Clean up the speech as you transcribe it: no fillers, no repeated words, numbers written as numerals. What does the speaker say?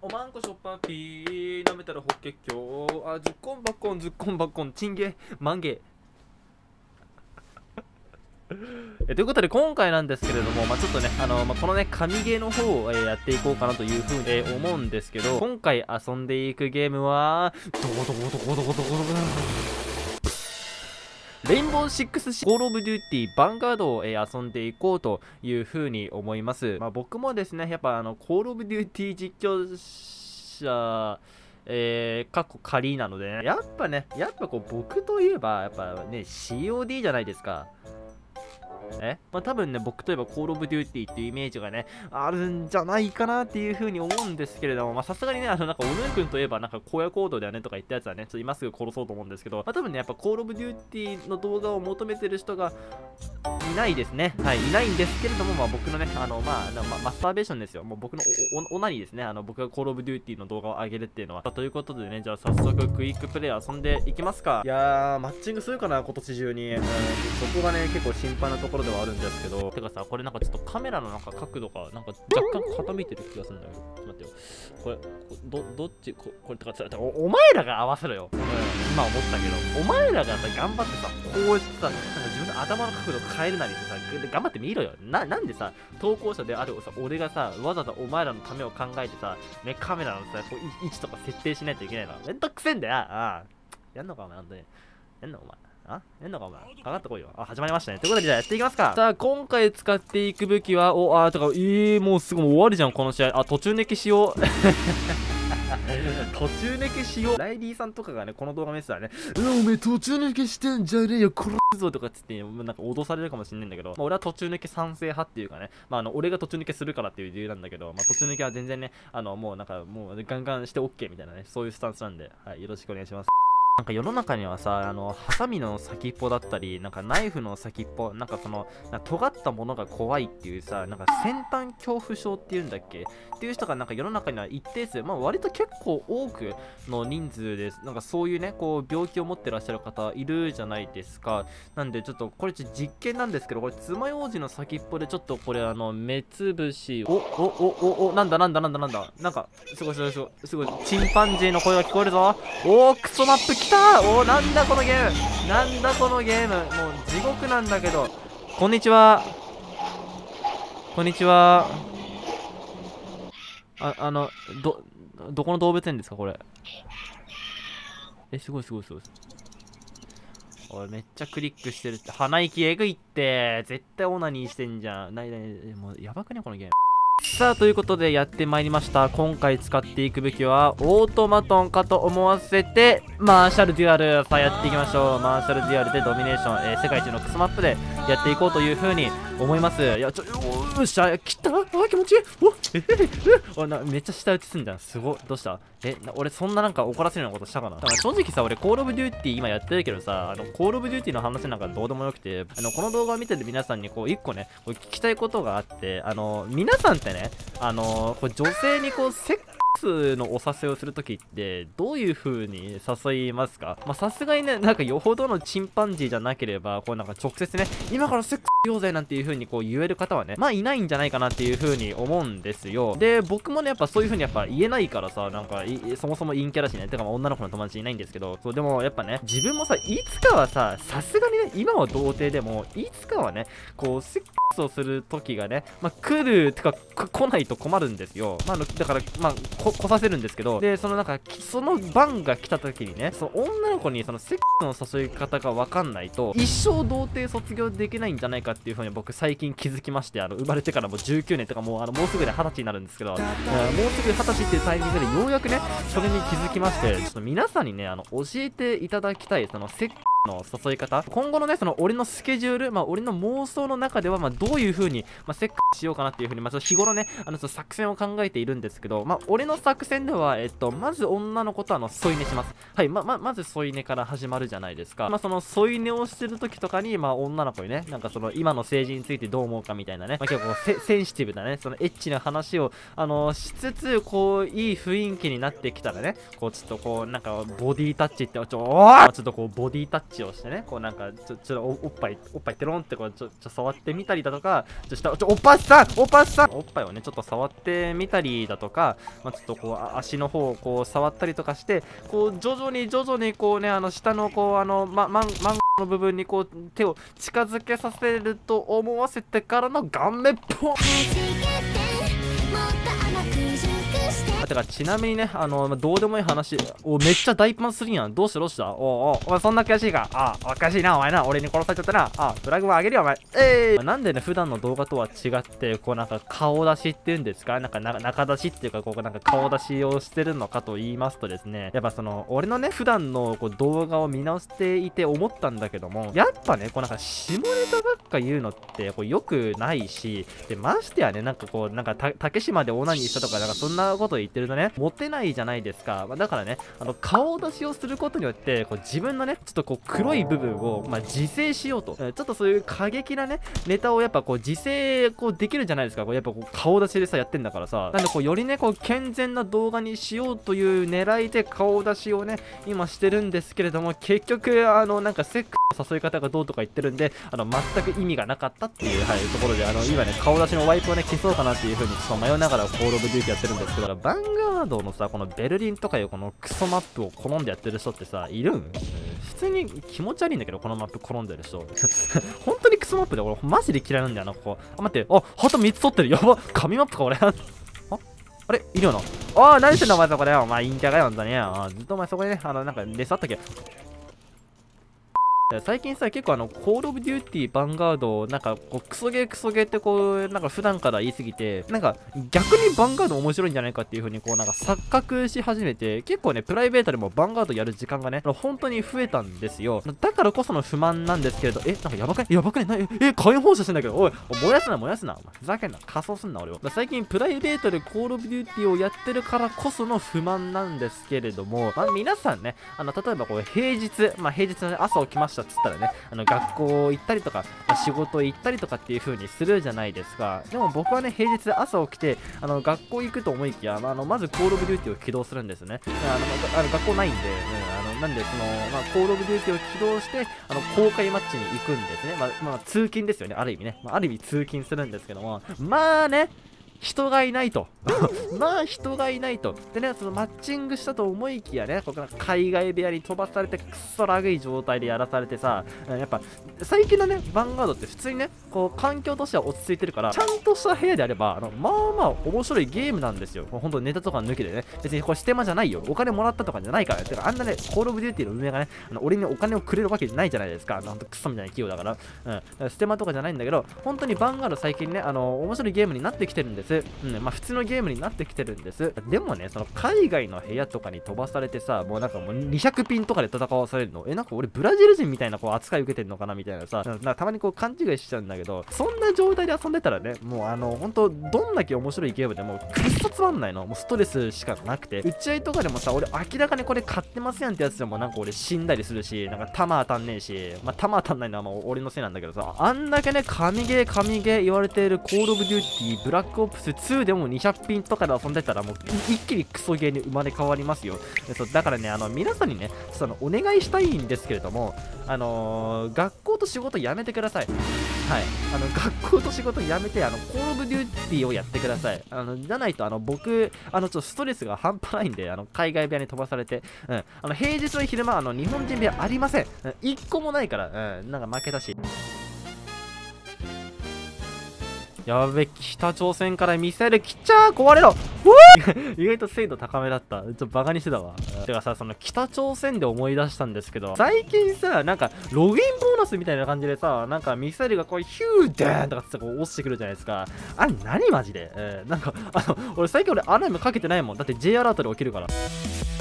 おまんこしょっぱピー舐めたらホッケッキョーズッコンバッコンズッコンバッコンチンゲマンゲということで今回なんですけれども、ちょっとね、このね、神ゲーの方を、やっていこうかなというふうに、思うんですけど、今回遊んでいくゲームは、レインボーシックスコールオブデューティーヴァンガードを、遊んでいこうというふうに思います。僕もですね、やっぱコールオブデューティー実況者、かっこ仮なので、ね、やっぱこう僕といえば、やっぱね、COD じゃないですか。多分ね、僕といえばコールオブデューティーっていうイメージがね、あるんじゃないかなっていう風に思うんですけれども、さすがにね、なんか、おぬくんといえば、なんか、荒野行動だよねとか言ったやつはね、ちょっと今すぐ殺そうと思うんですけど、多分ね、やっぱコールオブデューティーの動画を求めてる人がいないですね。はい、いないんですけれども、僕のね、マスターベーションですよ。もう僕のオナニーですね。僕がコールオブデューティーの動画を上げるっていうのは。ということでね、じゃあ早速クイックプレイ遊んでいきますか。いやー、マッチングするかな、今年中に。そこがね、結構心配なところではあるんですけど、てかさ、これなんかちょっとカメラのなんか角度がなんか若干傾いてる気がするんだけど、ちょっと待ってよ。これ、どっち、これとか、お前らが合わせろよ。今思ったけど、お前らがさ、頑張ってさ、こうやってさ、なんか自分の頭の角度変えるなりしてさ、頑張ってみろよ。なんでさ、投稿者であるさ、俺がさ、わざわざお前らのためを考えてさ、ね、カメラのさ、こう位置とか設定しないといけないの。めんどくせえんだよ。やんのかお前、ほんとに。やんのお前。やんのかお前。かかってこいよ。始まりましたね。ということで、じゃあやっていきますか。さあ、今回使っていく武器は、もうすぐ終わるじゃん、この試合。途中寝きしよう。途中寝けしよう。ライリーさんとかがね、この動画見てたらね、おめえ途中寝けしてんじゃねえよ、殺すぞとかっつって、なんか脅されるかもしれないんだけど、俺は途中寝け賛成派っていうかね、俺が途中寝けするからっていう理由なんだけど、途中寝けは全然ね、もうなんかもうガンガンして OK みたいなね、そういうスタンスなんで、はい、よろしくお願いします。なんか世の中にはさ、ハサミの先っぽだったり、なんかナイフの先っぽ、なんかその、尖ったものが怖いっていうさ、なんか先端恐怖症っていうんだっけっていう人がなんか世の中には一定数、割と結構多くの人数です。なんかそういうね、こう病気を持ってらっしゃる方いるじゃないですか。なんでちょっと、これ実験なんですけど、これ爪楊枝の先っぽでちょっとこれ目つぶし、なんだ、なんか、すごい、チンパンジーの声が聞こえるぞ。クソマップ来たー。なんだこのゲーム。もう地獄なんだけど。こんにちは。どこの動物園ですかこれ。すごい。おい、めっちゃクリックしてるって。鼻息えぐいって。絶対オナニーしてんじゃん。もうやばくねこのゲーム。さあ、ということでやってまいりました。今回使っていく武器はオートマトンかと思わせてマーシャルデュアル。さあやっていきましょう。マーシャルデュアルでドミネーション、世界一のクソマップでやっていこうというふうに思います。よっしゃ、来た。気持ちいい。めっちゃ下打ちすんじゃん。すごい。どうした？俺そんななんか怒らせるようなことしたかな。正直さ、俺コールオブデューティー今やってるけどさ、コールオブデューティーの話なんかどうでもよくて、この動画を見てる皆さんにこう一個ね、こう聞きたいことがあって、皆さんってね、こう女性にこうセックスのお誘いをするときってどういう風に誘いますか？さすがにね、なんかよほどのチンパンジーじゃなければ、こうなんか直接ね、今からセックスしようぜなんていう風にこう言える方はね、いないんじゃないかなっていう風に思うんですよ。で、僕もね、やっぱそういう風にやっぱ言えないからさ、なんかそもそも陰キャだしね、てか女の子の友達いないんですけど、そうでもやっぱね、自分もさ、いつかはさ、さすがにね、今は童貞でも、いつかはね、こうセックスをする時がね、来る、てか来ないと困るんですよ。だから、来させるんですけど、で、そのその番が来た時にね、その女の子にそのセックスの誘い方がわかんないと、一生童貞卒業できないんじゃないかっていう風に僕最近気づきまして、生まれてからもう19年とかもう、もうすぐで20歳になるんですけど、もうすぐ20歳っていうタイミングでようやくね、それに気づきまして、ちょっと皆さんにね、教えていただきたい、そのセックスの誘い方、今後のね、その俺のスケジュール、俺の妄想の中では、どういう風に、セックスしようかなっていう風に、ちょっと日頃ね、ちょっと作戦を考えているんですけど、俺の作戦では、まず女の子と添い寝します。はい、まず添い寝から始まるじゃないですか。その添い寝をしてる時とかに、女の子にね、なんかその今の政治についてどう思うかみたいなね、結構センシティブなね、そのエッチな話を、しつつ、こう、いい雰囲気になってきたらね、こう、ちょっとこう、なんか、ボディタッチって、ちょっとこう、ボディタッチチをしてね、こうなんかちょっとおっぱいテロンってこうちょ触ってみたりだとか、おっぱっさんおっぱいをねちょっと触ってみたりだとか、まあ、ちょっとこう足の方をこう触ったりとかして、こう徐々にこうね下のこうマンの部分にこう手を近づけさせると思わせてからの顔面ポン。てかちなみにね、どうでもいい話、めっちゃ大パンするやん。どうしたお前そんな悔しいか。おかしいな、お前な。俺に殺されちゃったな。フラグも上げるよ、お前。なんでね、普段の動画とは違って、こうなんか顔出しっていうんですか、なんか中出しっていうか、こうなんか顔出しをしてるのかと言いますとですね、やっぱその、俺のね、普段のこう動画を見直していて思ったんだけども、やっぱね、こうなんか下ネタばっか言うのってこう良くないし、で、ましてやね、なんかこう、なんか竹島でオナニーしたとか、なんかそんなこと言ってるとね、モテないじゃないですか。だからね、顔出しをすることによって、こう自分のね、ちょっとこう黒い部分を、自制しようと、ちょっとそういう過激なね、ネタをやっぱこう自制こうできるじゃないですか。こうやっぱこう顔出しでさ、やってんだからさ。なんでこうよりね、こう健全な動画にしようという狙いで顔出しをね、今してるんですけれども、結局、なんかセックスの誘い方がどうとか言ってるんで、全く意味がなかったっていう、はい、ところで、今ね、顔出しのワイプをね、消そうかなっていう風にちょっと迷いながらコールオブデューティやってるんですけど、ヴァンガードのさ、このベルリンとかいうこのクソマップを好んでやってる人ってさ、いるん？普通に気持ち悪いんだけど、このマップ好んでる人。本当にクソマップで俺マジで嫌いなんだよな、ここ。待って、ハート3つ取ってる。やば、神マップか俺。あれいるよな。何してんだお前そこで。お前陰キャかよ、ほんとに。ずっとお前そこにね、なんかレスあったっけ。最近さ、結構コールオブデューティーヴァンガード、なんかこう、クソゲーってこう、なんか普段から言い過ぎて、なんか逆にヴァンガード面白いんじゃないかっていう風にこう、なんか錯覚し始めて、結構ね、プライベートでもヴァンガードやる時間がね、本当に増えたんですよ。だからこその不満なんですけれど、なんかやばくね火炎放射してんだけど、おい、燃やすな。お前ふざけんな。仮装すんな、俺を。最近プライベートでコールオブデューティーをやってるからこその不満なんですけれども、皆さんね、例えばこう、平日の、ね、朝起きましたっつったらね、学校行ったりとか、仕事行ったりとかっていう風にするじゃないですか。でも僕はね、平日朝起きて、学校行くと思いきや、まずコールオブデューティーを起動するんですね。学校ないんで、なんで、コールオブデューティーを起動して、公開マッチに行くんですね。通勤ですよね、ある意味ね。ある意味通勤するんですけども、人がいないと。人がいないと。でね、そのマッチングしたと思いきやね、ここから海外部屋に飛ばされて、くっそラグい状態でやらされてさ、やっぱ、最近のね、ヴァンガードって普通にね、こう、環境としては落ち着いてるから、ちゃんとした部屋であれば、面白いゲームなんですよ。ほんとネタとか抜きでね。別にこれステマじゃないよ。お金もらったとかじゃないからね。てか、あんなね、コールオブデューティーの運営がね、俺にお金をくれるわけじゃないじゃないですか。ほんとクソみたいな企業だから。ステマとかじゃないんだけど、本当にヴァンガード最近ね、面白いゲームになってきてるんです。普通のゲームになってきてるんです。でもね、その海外の部屋とかに飛ばされてさ、もう200ピンとかで戦わされるの。なんか俺ブラジル人みたいなこう扱い受けてんのかなみたいなさ、たまにこう勘違いしちゃうんだけど、そんな状態で遊んでたらね、もうほんと、どんだけ面白いゲームでもくっそつまんないの。もうストレスしかなくて。打ち合いとかでもさ、俺明らかにこれ買ってますやんってやつでもなんか俺死んだりするし、なんか弾当たんねえし、弾当たんないのは俺のせいなんだけどさ、あんだけね、神ゲー言われているコールオブデューティーブラックオプス2でも200ピンとかで遊んでたらもう一気にクソゲーに生まれ変わりますよ。だからね、皆さんにね、お願いしたいんですけれども、学校と仕事やめてください。はい。学校と仕事やめて、コールオブデューティーをやってください。じゃないと、僕、ちょっとストレスが半端ないんで、海外部屋に飛ばされて、平日の昼間、日本人部屋ありません。一個もないから、なんか負けたし。やべ、北朝鮮からミサイル来ちゃー壊れろ意外と精度高めだった。ちょっとバカにしてたわ。てかさ、その北朝鮮で思い出したんですけど、最近さ、なんかログインボーナスみたいな感じでさ、なんかミサイルがこうヒューデーンとかってこう落ちてくるじゃないですか。あれ何マジでなんか、俺最近アラームかけてないもん。だって J アラートで起きるから。